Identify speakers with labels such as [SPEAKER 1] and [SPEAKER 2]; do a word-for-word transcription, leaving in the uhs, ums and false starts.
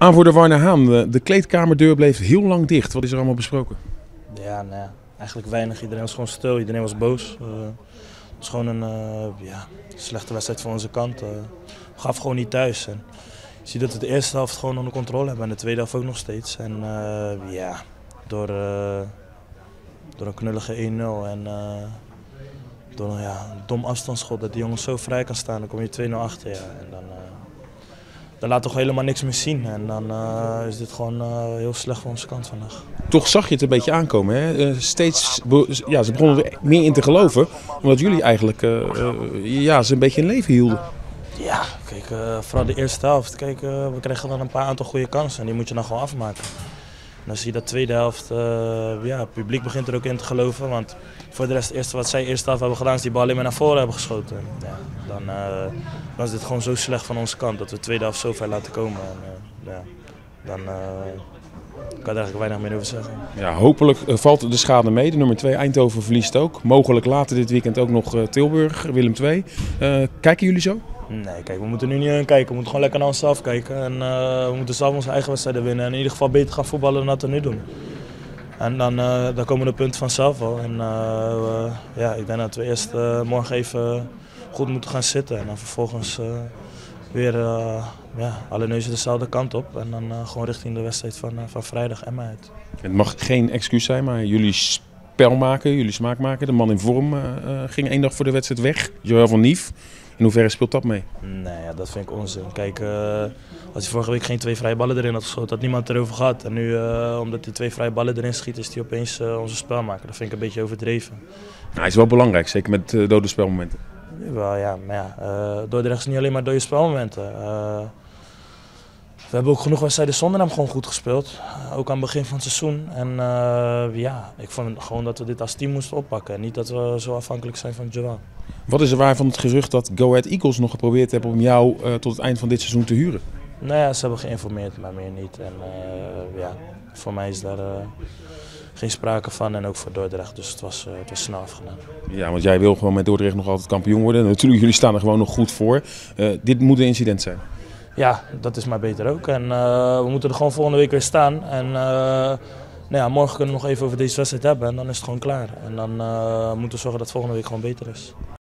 [SPEAKER 1] Aanvoerder Warner Haan, de, de kleedkamerdeur bleef heel lang dicht. Wat is er allemaal besproken?
[SPEAKER 2] Ja, nou ja, eigenlijk weinig. Iedereen was gewoon stil, iedereen was boos. Uh, het was gewoon een uh, ja, slechte wedstrijd van onze kant. Uh, we gaven gewoon niet thuis. En je ziet dat we de eerste helft gewoon onder controle hebben en de tweede helft ook nog steeds. En uh, ja, door, uh, door een knullige één nul en uh, door een, ja, een dom afstandsschot dat die jongens zo vrij kan staan, dan kom je twee nul achter. Ja. En dan, uh, dan laat toch helemaal niks meer zien. En dan uh, is dit gewoon uh, heel slecht van onze kant vandaag.
[SPEAKER 1] Toch zag je het een beetje aankomen. Hè? Uh, steeds, ja, ze begonnen er meer in te geloven, omdat jullie eigenlijk uh, uh, ja, ze een beetje in leven hielden.
[SPEAKER 2] Ja, kijk, uh, vooral de eerste helft. Kijk, uh, we kregen dan een paar aantal goede kansen en die moet je dan gewoon afmaken. En dan zie je dat tweede helft, uh, ja, het publiek begint er ook in te geloven. Want voor de rest, het eerste wat zij eerste helft hebben gedaan, is die bal alleen maar naar voren hebben geschoten. Ja, dan, uh, dan is dit gewoon zo slecht van onze kant dat we de tweede helft zo ver laten komen. En, uh, ja, dan uh, kan ik er eigenlijk weinig meer over zeggen.
[SPEAKER 1] Ja, hopelijk uh, valt de schade mee. De nummer twee Eindhoven verliest ook. Mogelijk later dit weekend ook nog uh, Tilburg, Willem twee. Uh, kijken jullie zo?
[SPEAKER 2] Nee, kijk, we moeten nu niet aan kijken. We moeten gewoon lekker naar onszelf kijken. En uh, we moeten zelf onze eigen wedstrijden winnen. En in ieder geval beter gaan voetballen dan dat we nu doen. En dan, uh, dan komen de punten vanzelf wel. En uh, uh, ja, ik denk dat we eerst uh, morgen even goed moeten gaan zitten. En dan vervolgens uh, weer uh, ja, alle neuzen dezelfde kant op. En dan uh, gewoon richting de wedstrijd van, uh, van vrijdag Emmen uit.
[SPEAKER 1] Het mag geen excuus zijn, maar jullie spel maken, jullie smaak maken. De man in vorm uh, uh, ging één dag voor de wedstrijd weg. Joël van Nief. In hoeverre speelt dat mee?
[SPEAKER 2] Nee, ja, dat vind ik onzin. Kijk, uh, als hij vorige week geen twee vrije ballen erin had geschoten, had niemand het erover gehad. En nu, uh, omdat hij twee vrije ballen erin schiet, is hij opeens uh, onze spelmaker. Dat vind ik een beetje overdreven.
[SPEAKER 1] Nou, hij is wel belangrijk, zeker met uh, dode spelmomenten.
[SPEAKER 2] Wel, ja, maar ja, uh, Dordrecht is niet alleen maar dode spelmomenten. Uh, we hebben ook genoeg wedstrijden zonder hem gewoon goed gespeeld. Uh, ook aan het begin van het seizoen. En uh, ja, ik vond gewoon dat we dit als team moesten oppakken. En niet dat we zo afhankelijk zijn van Joël.
[SPEAKER 1] Wat is er waar van het gerucht dat Go Ahead Eagles nog geprobeerd hebben om jou uh, tot het eind van dit seizoen te huren?
[SPEAKER 2] Nou ja, ze hebben geïnformeerd, maar meer niet. En uh, ja, voor mij is daar uh, geen sprake van en ook voor Dordrecht. Dus het was, uh, het was snel afgedaan.
[SPEAKER 1] Ja, want jij wil gewoon met Dordrecht nog altijd kampioen worden. Natuurlijk, jullie staan er gewoon nog goed voor. Uh, dit moet een incident zijn.
[SPEAKER 2] Ja, dat is maar beter ook. En uh, we moeten er gewoon volgende week weer staan. En uh, nou ja, morgen kunnen we nog even over deze wedstrijd hebben en dan is het gewoon klaar. En dan uh, moeten we zorgen dat het volgende week gewoon beter is.